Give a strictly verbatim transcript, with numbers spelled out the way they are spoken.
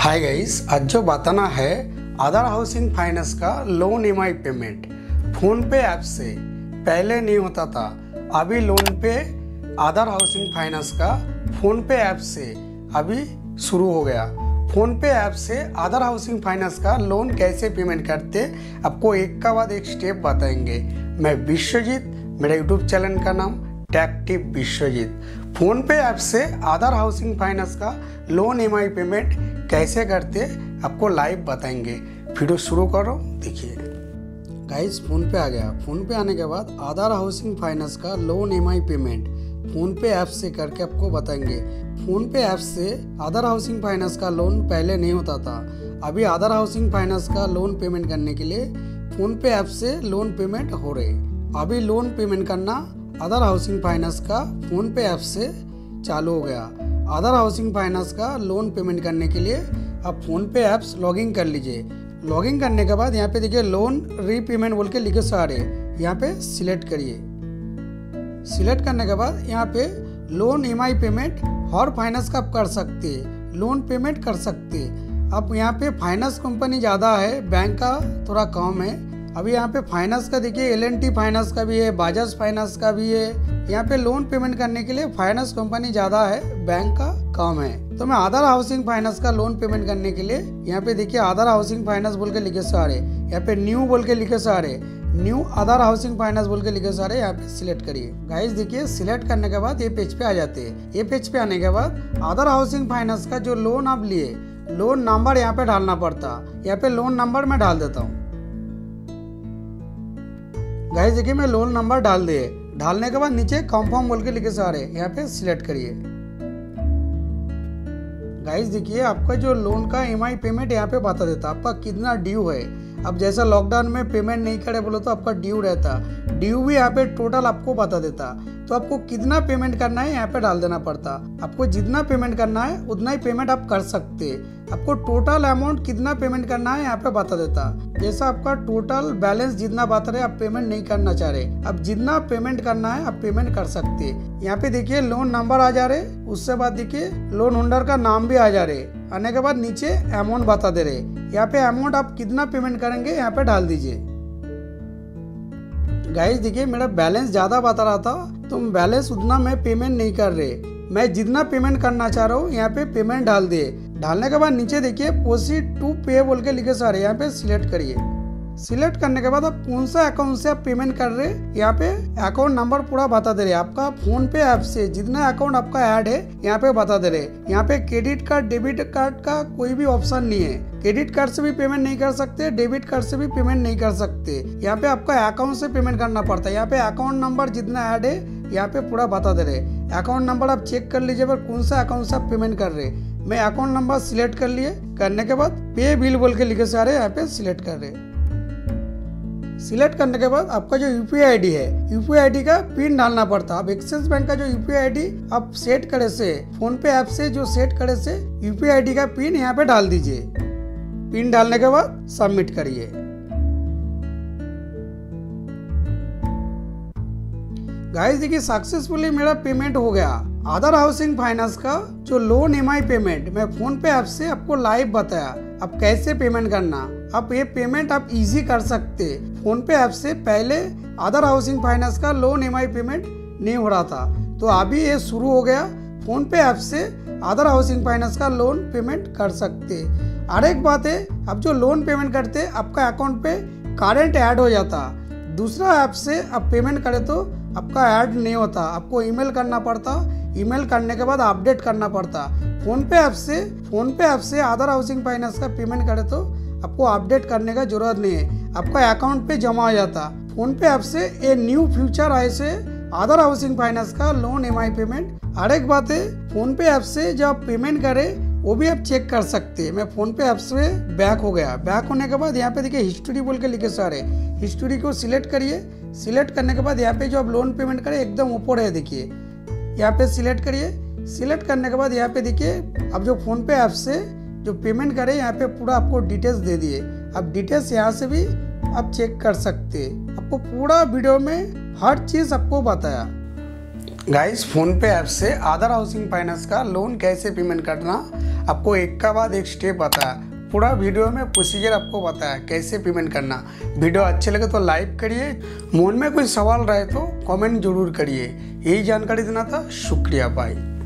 Hi guys, आज जो बताना है आधार हाउसिंग फाइनेंस का loan E M I payment PhonePe app से पहले नहीं होता था। अभी लोन पे आधार हाउसिंग फाइनेंस का फ़ोन पे ऐप से अभी शुरू हो गया। फ़ोन पे ऐप से आधार हाउसिंग फाइनेंस का लोन कैसे पेमेंट करते आपको एक का बाद एक स्टेप बताएंगे। मैं विश्वजीत, मेरा यूट्यूब चैनल का नाम tech tip Vishwajeet. PhonePe app से आधार हाउसिंग फाइनेंस का loan E M I payment कैसे करते आपको लाइव बताएंगे। वीडियो शुरू करो, देखिए गाइस। फ़ोन पे आ गया। फ़ोन पे आने के बाद आधार हाउसिंग फाइनेंस का loan E M I payment PhonePe app से करके आपको बताएंगे। फ़ोन पे ऐप से आधार हाउसिंग फाइनेंस का लोन पहले नहीं होता था। अभी आधार हाउसिंग फाइनेंस का लोन पेमेंट करने के लिए फ़ोन पे ऐप से लोन पेमेंट हो रहे। अभी लोन पेमेंट करना आधार हाउसिंग फाइनेंस का फ़ोन पे ऐप से चालू हो गया। आधार हाउसिंग फाइनेंस का लोन पेमेंट करने के लिए आप फ़ोन पे ऐप्स लॉगिन कर लीजिए। लॉगिन करने के बाद यहाँ पे देखिए लोन रीपेमेंट बोल के लिखे सारे, यहाँ पे सिलेक्ट करिए। सिलेक्ट करने के बाद यहाँ पे loan E M I payment हर फाइनेंस का आप कर सकते हैं, लोन पेमेंट कर सकते हैं। अब यहाँ पे फाइनेंस कंपनी ज़्यादा है, बैंक का थोड़ा कम है। अभी यहाँ पे फाइनेंस का देखिए एल एन टी फाइनेंस का भी है, बजाज फाइनेंस का भी है। यहाँ पे लोन पेमेंट करने के लिए फाइनेंस कंपनी ज़्यादा है, बैंक का कम है। तो मैं आधार हाउसिंग फाइनेंस का लोन पेमेंट करने के लिए यहाँ पे देखिए आधार हाउसिंग फाइनेंस बोल के लिखे सारे, यहाँ पे न्यू बोल के लिखे सारे, न्यू आधार हाउसिंग फाइनेंस बोल के लिखे सारे, यहाँ पे सिलेक्ट करिए। गाइस देखिए सिलेक्ट करने के बाद ये पेज पे आ जाते हैं। ये पेज पे आने के बाद आधार हाउसिंग फाइनेंस का जो लोन आप लिए, लोन नंबर यहाँ पे डालना पड़ता। यहाँ पे लोन नंबर मैं डाल देता हूँ। गाइस देखिए मैं लोन नंबर डाल दिए। डालने के बाद नीचे कंफर्म बोल के लिखे सारे, यहाँ पे सिलेक्ट करिए। गाइस देखिए आपका जो लोन का ई एम आई पेमेंट यहाँ पे बता देता आपका कितना ड्यू है। अब जैसा लॉकडाउन में पेमेंट नहीं करे बोलो तो आपका ड्यू रहता, ड्यू भी यहाँ पे टोटल आपको बता देता। तो आपको कितना पेमेंट करना है यहाँ पे डाल देना पड़ता। आपको जितना पेमेंट करना है उतना ही पेमेंट आप कर सकते। आपको टोटल अमाउंट कितना पेमेंट करना है यहाँ पे बता देता। जैसा आपका टोटल बैलेंस जितना बता रहे आप पेमेंट नहीं करना चाह रहे, अब जितना पेमेंट करना है आप पेमेंट कर सकते। यहाँ पे देखिए लोन नंबर आ जा रहे, उससे बाद देखिए लोन होल्डर का नाम भी आ जा रहे। आने के बाद नीचे अमाउंट बता दे रहे। यहाँ पे अमाउंट आप कितना पेमेंट करेंगे यहाँ पे डाल दीजिए। गाइस देखिए मेरा बैलेंस ज्यादा बता रहा था तो बैलेंस उतना मैं पेमेंट नहीं कर रहे। मैं जितना पेमेंट करना चाह रहा हूँ यहाँ पे पेमेंट डाल दिए। डालने के बाद नीचे देखिए प्रोसीड टू पे बोल के लिखे सारे, यहाँ पे सिलेक्ट करिए। सिलेक्ट करने के बाद आप कौन सा अकाउंट से आप पेमेंट कर रहे हैं यहाँ पे अकाउंट नंबर पूरा बता दे रहे। आपका फोन पे ऐप से जितना अकाउंट आपका ऐड है यहाँ पे बता दे रहे। यहाँ पे क्रेडिट कार्ड डेबिट कार्ड का कोई भी ऑप्शन नहीं है। क्रेडिट कार्ड से भी पेमेंट नहीं कर सकते, डेबिट कार्ड से भी पेमेंट नहीं कर सकते। यहाँ पे आपका अकाउंट से पेमेंट करना पड़ता है। यहाँ पे अकाउंट नंबर जितना ऐड है यहाँ पे पूरा बता दे रहे। अकाउंट नंबर आप चेक कर लीजिए पर कौन सा अकाउंट से आप पेमेंट कर रहे। मैं अकाउंट नंबर सिलेक्ट कर लिए। करने के बाद पे बिल बोल के लिखे सारे, यहाँ पे सिलेक्ट कर रहे। सिलेक्ट करने के बाद आपका जो यूपीआई आईडी है, यूपीआई आईडी का पिन डालना पड़ता। अब एक्सिस बैंक का जो यूपीआई आईडी आप सेट करे से, फोन पे ऐप से जो सेट करे से यूपीआई आईडी का पिन यहाँ पे डाल दीजिए। पिन डालने के बाद सबमिट करिए। गाइस देखिए सक्सेसफुली मेरा पेमेंट हो गया। आधार हाउसिंग फाइनेंस का जो loan E M I payment मैं फोन पे ऐप से आपको लाइव बताया आप कैसे पेमेंट करना। आप ये पेमेंट आप इजी कर सकते। फोन पे ऐप से पहले आधार हाउसिंग फाइनेंस का loan E M I payment नहीं हो रहा था, तो अभी ये शुरू हो गया। फोन पे ऐप से आधार हाउसिंग फाइनेंस का लोन पेमेंट कर सकते। और एक बात है, आप जो लोन पेमेंट करते आपका अकाउंट पे करंट ऐड हो जाता। दूसरा ऐप से आप पेमेंट करें तो आपका ऐड नहीं होता, आपको ईमेल करना पड़ता। ईमेल करने के बाद अपडेट करना पड़ता। फोन पे ऐप से फोन पे ऐप से आधार हाउसिंग फाइनेंस का पेमेंट करे तो आपको अपडेट करने का जरूरत नहीं है, आपका अकाउंट पे जमा हो जाता। फोन पे ऐप से ये न्यू फ्यूचर आए से आधार हाउसिंग फाइनेंस का loan E M I payment. और एक बात है, फोन पे ऐप से जब आप पेमेंट करें वो भी आप चेक कर सकते हैं। मैं फोन पे ऐप से बैक हो गया। बैक होने के बाद यहाँ पे देखिए हिस्ट्री बोल के लिखे सारे, हिस्ट्री को सिलेक्ट करिए। सिलेक्ट करने के बाद यहाँ पे जो आप लोन पेमेंट करें एकदम ऊपर है, देखिए यहाँ पे सिलेक्ट करिए। सिलेक्ट करने के बाद यहाँ पे देखिए अब जो फोन पे ऐप से जो पेमेंट करें यहाँ पे पूरा आपको डिटेल्स दे दिए। अब डिटेल्स यहाँ से भी आप चेक कर सकते। आपको पूरा वीडियो में हर चीज आपको बताया। गाइस फोन पे ऐप से आधार हाउसिंग फाइनेंस का लोन कैसे पेमेंट करना आपको एक का बाद एक स्टेप बताया, पूरा वीडियो में प्रोसीजर आपको बताया कैसे पेमेंट करना। वीडियो अच्छे लगे तो लाइक करिए, मन में कोई सवाल रहे तो कमेंट जरूर करिए। यही जानकारी देना था, शुक्रिया, बाय।